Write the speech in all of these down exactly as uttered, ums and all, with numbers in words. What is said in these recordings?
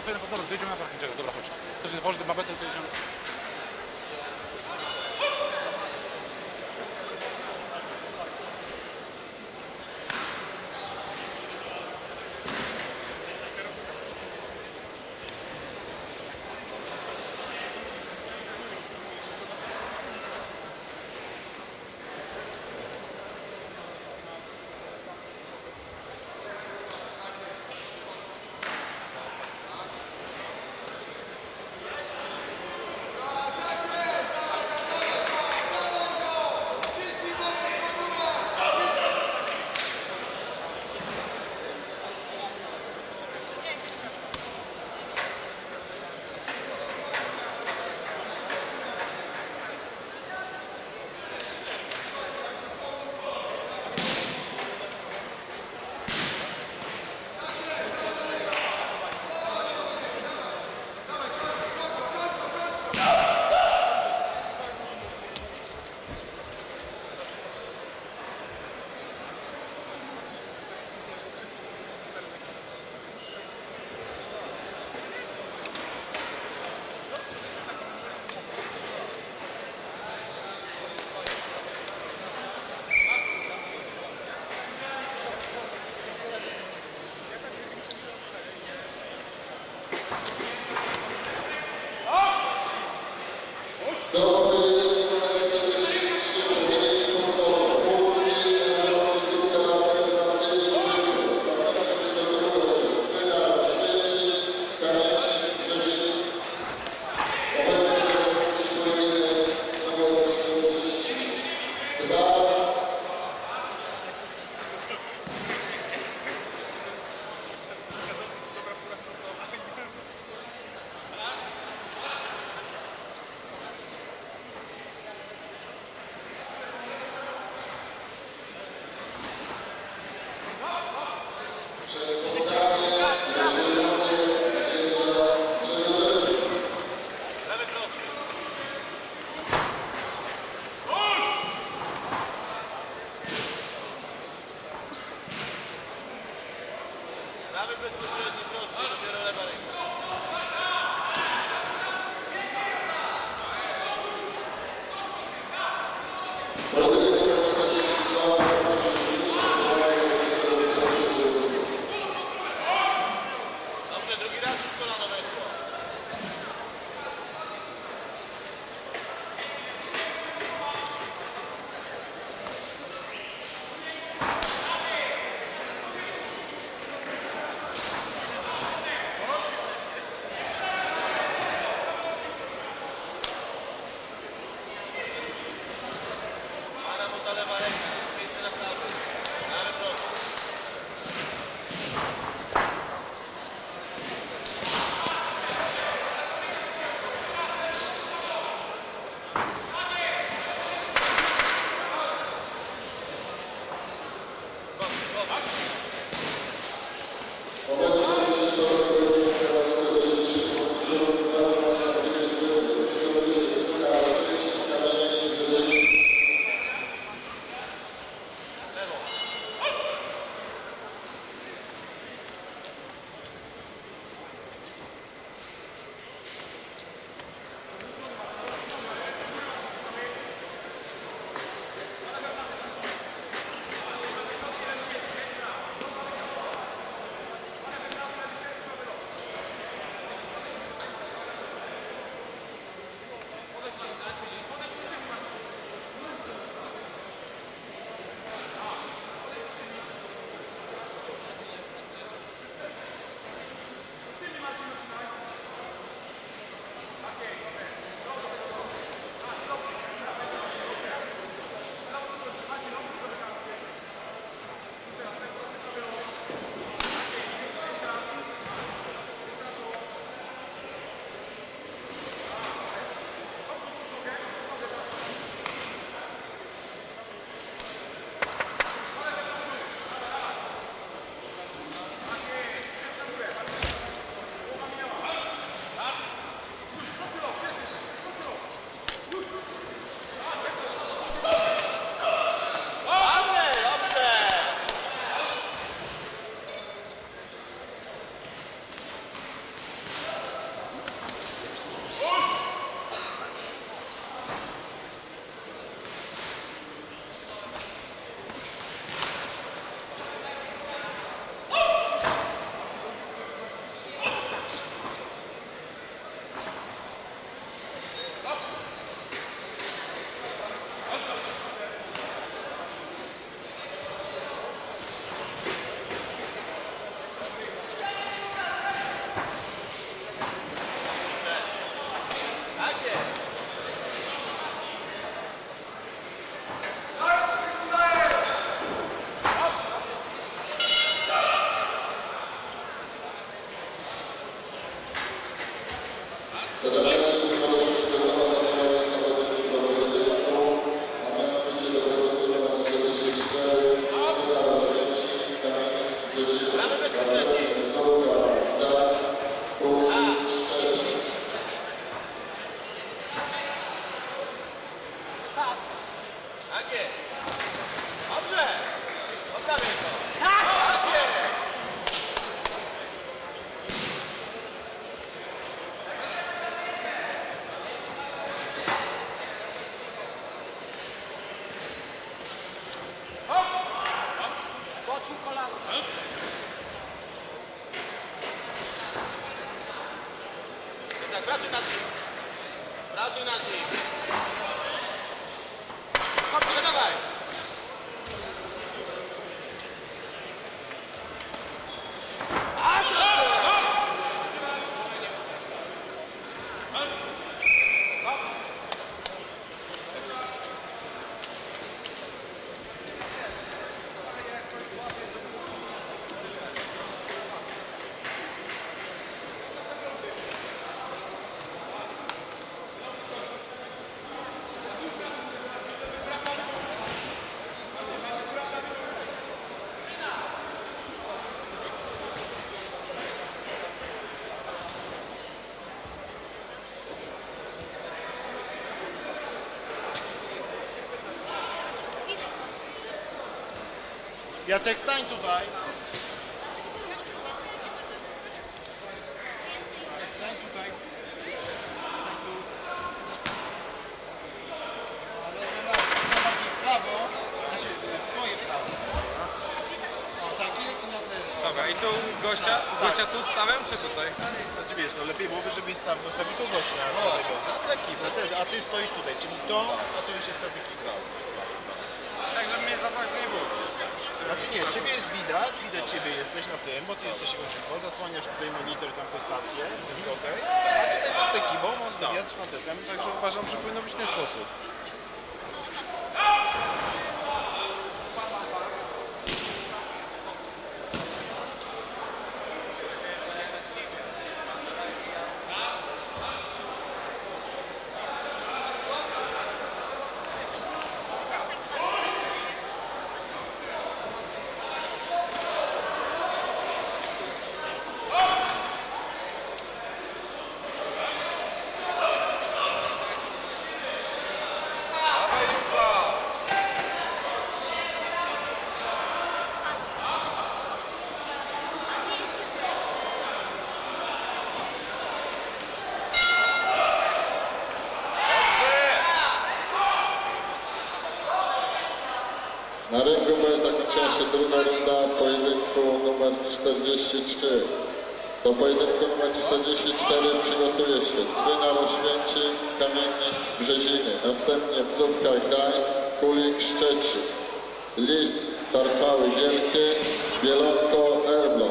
sobie, dobra, dojedziemy na parking, czekaj, dobra, chodź. Chcesz, że włożyć do babety, to jedziemy. Prawy bezpośredni prosty, dopiero lewa ręka. Dobrze, drugi raz już kolano weszło. Gramy bezpośredni. Tak jest. Dobrze. Odstawię to. Tak jest. Poczuł kolano. Tak, pracuj nad nim. Pracuj nad nim. Dobrze, dawaj. A, dobrze. Jacek, stań tutaj. Stań tutaj. Stań tu. Ale bardziej, bardziej w prawo, znaczy w twoje prawo. O, tak jest i na tle. Dobra, i tu gościa, gościa tu stawiam, czy tutaj? Znaczy wiesz, no lepiej byłoby, żebyś stawił, postawił tu gościa. No, no też, a ty stoisz tutaj, czyli to, a tu już jest trochę jakiś prawo. Tak, żeby mnie zabrakło nie było. Znaczy nie, ciebie jest widać, widać ciebie jesteś na tym, bo ty jesteś szybko, zasłaniasz tutaj monitor, tam tę stację, wszystko ok. A tutaj pod ekipą masz wywiad z facetem, także uważam, że powinno być w ten sposób. Na ringu B zakończyła się druga runda pojedynku numer czterdzieści trzy. Do pojedynku numer czterdzieści cztery przygotuje się Cwynar Oświęcim, Kamiennik Brzeziny. Następnie Bzówka Gdańsk, Kulik Szczecin, List Tarchały Wielkie, Bielonko Elbląg.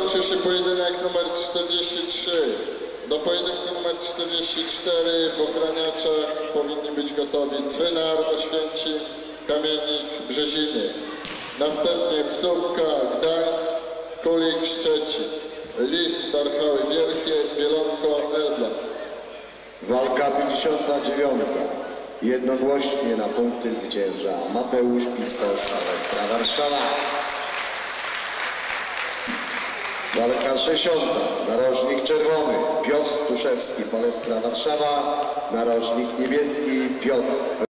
toczy się pojedynek numer czterdzieści trzy. Do pojedynku numer czterdzieści cztery w ochraniaczach powinni być gotowi Cwynar Oświęcim, Kamiennik Brzeziny. Następnie Psówka, Gdańsk, Kulik Szczecin, List Tarchały Wielkie, Bielonko, Elbląg. Walka pięćdziesiąta dziewiąta. Jednogłośnie na punkty zwycięża Mateusz Piskosz, Palestra Warszawa. Walka sześćdziesiąta. Narożnik czerwony Piotr Stuszewski, Palestra Warszawa. Narożnik niebieski Piotr